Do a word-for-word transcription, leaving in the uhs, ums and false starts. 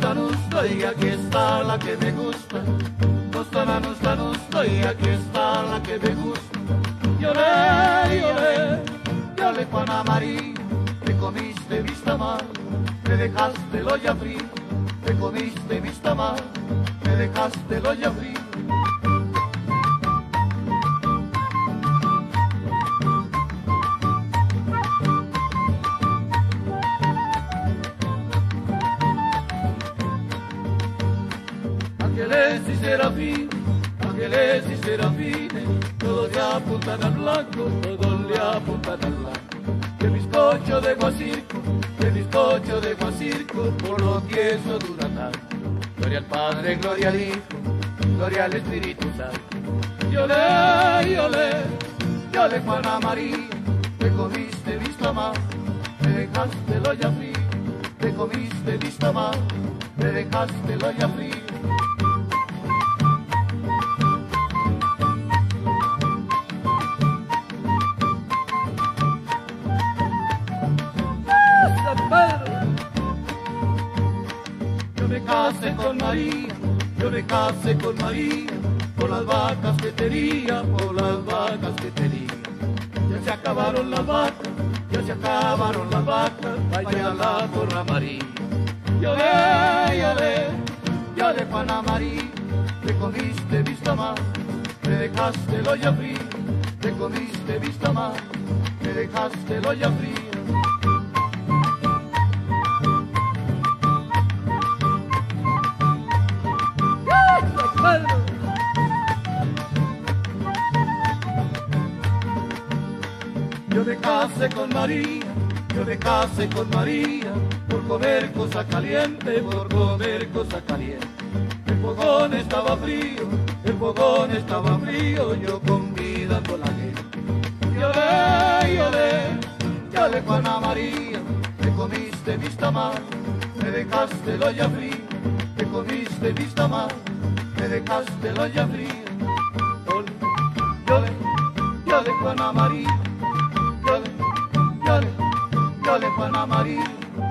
nusta, nusta, y aquí está la que me gusta. Nusta, la nusta, nusta, y aquí está la que me gusta. Lloré, lloré, lloré Juana María, te comiste mis tamales, me dejaste el olla fría, te comiste mis tamales, me dejaste el olla fría. Ángeles y serafines, ángeles y serafines, todos le apuntan al blanco, todos le apuntan al blanco. Que bizcocho de guacirco, que bizcocho de guacirco, por lo que eso dura tanto. Gloria al Padre, gloria al Hijo, gloria al Espíritu Santo. Yolé, yolé, yolé Juana María, te comiste mis tamales, me dejaste el olla fría, te comiste mis tamales, me dejaste el olla fría. Yo me casé con María, yo me casé con María, por las vacas que tenía, por las vacas que tenía. Ya se acabaron las vacas, ya se acabaron las vacas, vaya la porra María. Lloré, lloré, lloré Juana María, te comiste mis tamales, me dejaste el olla fría, te comiste mis tamales, me dejaste el olla fría. Yo me casé con María, yo me casé con María, por comer cosa caliente, por comer cosa caliente. El fogón estaba frío, el fogón estaba frío, yo convidando a la gente. Lloré, lloré, lloré Juana María, te comiste mis tamales, me dejaste el olla fría, te comiste mis tamales, me dejaste el olla fría. Lloré, lloré Juana María, lloré, lloré, lloré Juana María.